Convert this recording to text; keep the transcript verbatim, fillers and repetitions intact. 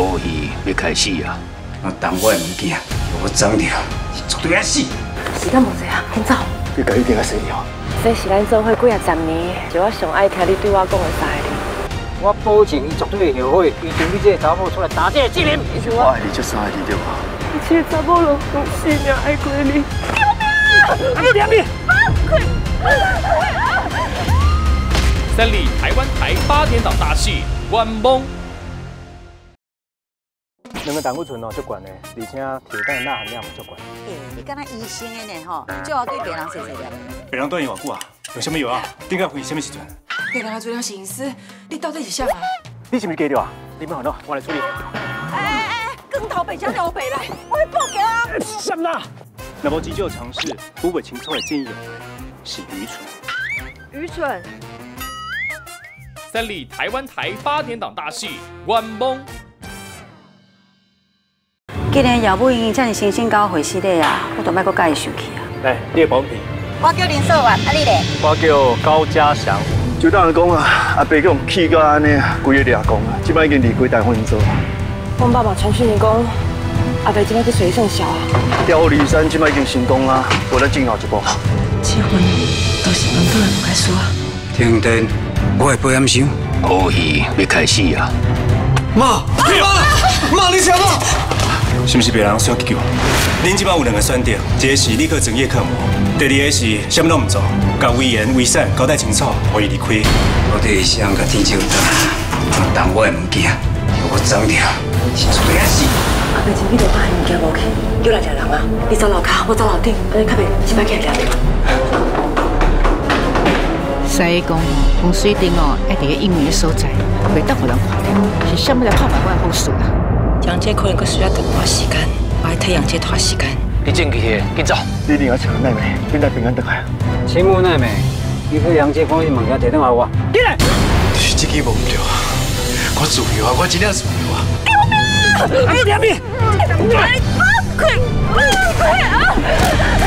好戏要开始啊！ 我当我的物件，我脏掉，绝对要死！ 时间无多啊，紧走！ 你家一定要死掉！ 这是咱做伙几啊十年，就我上爱听你对我讲的三个字。 我保证，伊绝对会后悔，依照你这个查某出来打这个纪念。 我爱你，就三个字对吧？ 一切查某拢用性命爱过你。救命！阿良你！ 三立台湾台八点档大戏《冤梦》。 两个胆固醇哦足悬的，而且铁蛋的钠含量嘛足悬。 诶，你敢若医生的呢吼，最好对病人洗洗了。 病人断药偌久啊？用什么药啊？顶个会什么时阵？ 病人做了是隐私，你到底是啥啊？ 你是不是假掉啊？你别烦恼，我来处理。 哎哎哎，光头白车就白来，我会报警啊！ 什么啦？那么急救尝试湖北清楚的建议有是愚蠢。 愚蠢。 三立台湾台八点档大戏《冤梦》。 既然姚母因遮尔心性交回死的啊，我就莫搁甲伊生气啊。 来，你的保品。 我叫林少元，啊你咧？ 我叫高家祥。 就当人讲啊，阿伯叫气到安尼，规个俩讲啊，即摆已经离开台湾做。 阮爸爸传讯你讲，阿伯今仔去水算小啊。 钓鱼山即摆已经成功啦，我再静候一步。 结婚都是两个人开始啊。 停电，我会不安心。 好戏要开始啊！ 妈，妈，妈，你听我。是不是别人需要急救？恁即摆有两个选择，一个是立刻整夜克膜，第二个是什么都唔做，甲遗言遗产交代清楚，可以离开。 我对想甲天照大，我当我的物件，我脏掉，是绝对要死。 阿伯前几日把物件无去，叫来抓人啊！你走楼骹，我走楼顶，安尼较袂一摆起来抓着。 所以讲，风水顶哦，一定要隐秘的所在，袂当互人看到，是什么来拍卖我的好事啊？ 杨姐可能佫需要一段时间，我爱替杨姐拖时间。 你进去，紧走。 你一定要请奈美，变得平安得来。 请问奈美，你去杨姐方面物件摕倒来我。进来。 是这个无唔对啊，我自由啊，我真正自由啊。 救命！阿良你！快快快啊！